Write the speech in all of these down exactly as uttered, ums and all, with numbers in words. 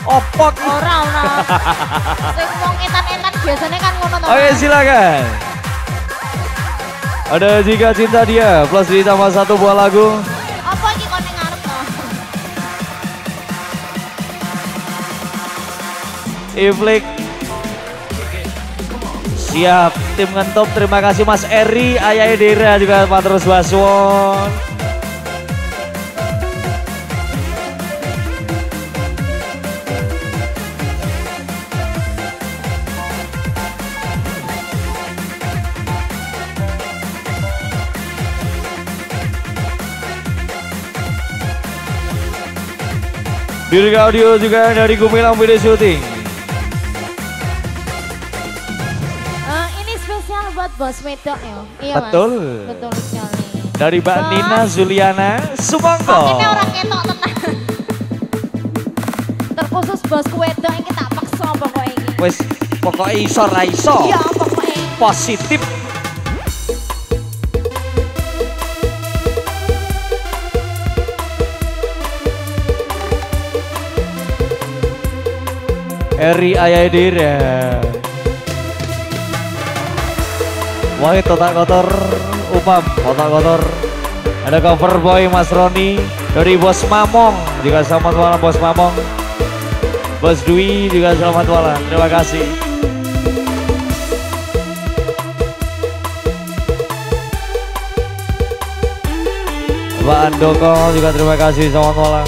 Opok. Ora ora. Sing wong etan-etan biasanya kan ngono to. Oke, silakan. Ada Jika Cinta Dia plus ditambah satu buah lagu. Apa iki kon ning ngarep to? Iflik. Siap, tim ngentop. Terima kasih Mas Eri, Ayah Dera juga Pak Terus Baswon. Diri audio juga dari Gumilang Video Shooting. Uh, ini spesial buat Bos Wedok ya. Iya Betul. Mas. Betul sekali. Dari Mbak Bos. Nina Zuliana Sumangko. Ini orang ketok tenan. Terkhusus bosku wedok ini tak paksa pokoknya ini. Wes pokoknya iso ra iso. Iya pokoknya. Positif. Eri Ayadira. Wahid Otak Kotor Upam Otak Kotor. Ada cover boy Mas Roni dari Bos Mamong. Juga selamat malam Bos Mamong. Bos Dwi juga selamat malam. Terima kasih. Mbak Andoko juga terima kasih, selamat malam.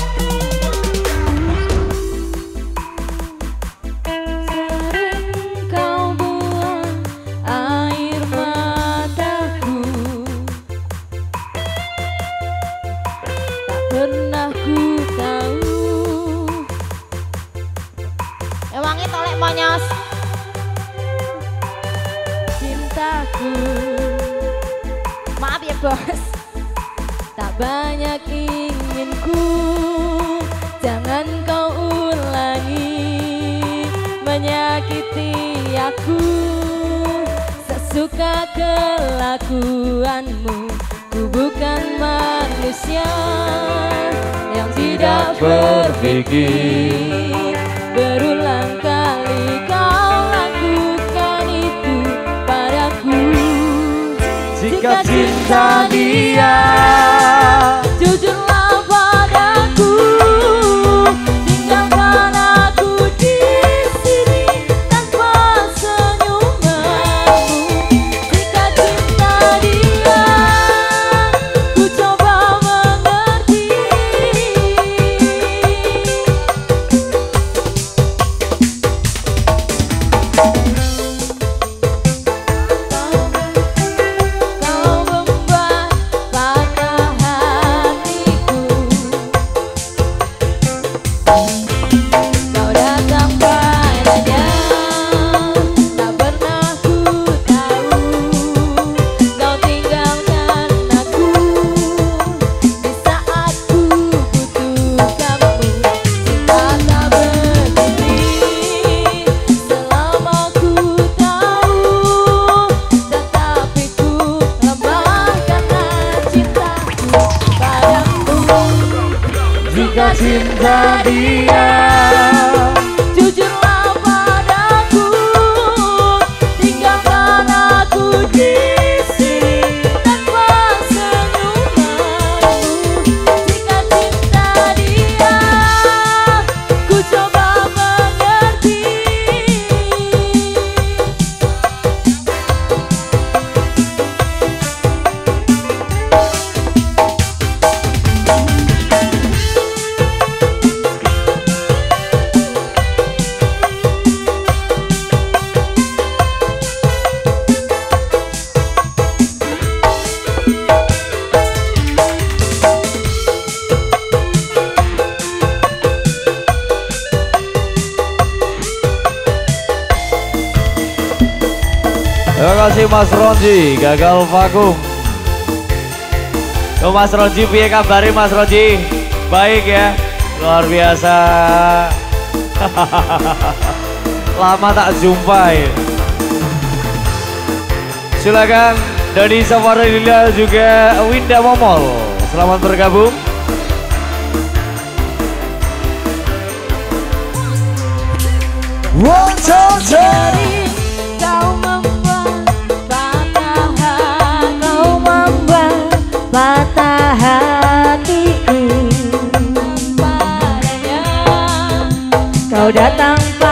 Bos, tak banyak inginku, jangan kau ulangi menyakiti aku. Sesuka kelakuanmu, ku bukan manusia yang tidak berpikir. Berulang kali kau lakukan itu padaku. Jika cinta dia, jujurlah padaku, tinggalkan aku di sini tanpa senyumanmu. Jika cinta dia, ku coba mengerti. Jika cinta dia, jujurlah padaku, tinggalkan aku di sini tanpa senyumanmu. Jika cinta dia, ku coba mengerti. Terima kasih Mas Ronji, gagal vakum. Tuh Mas Ronji, piye kabari Mas Ronji? Baik ya, luar biasa. Lama tak jumpa ya. Silakan Doni Safaridila juga Winda Momol, selamat bergabung. Wong Jojo. Kau membuat patah hati, kau membuat patah hatiku. Padanya kau datang.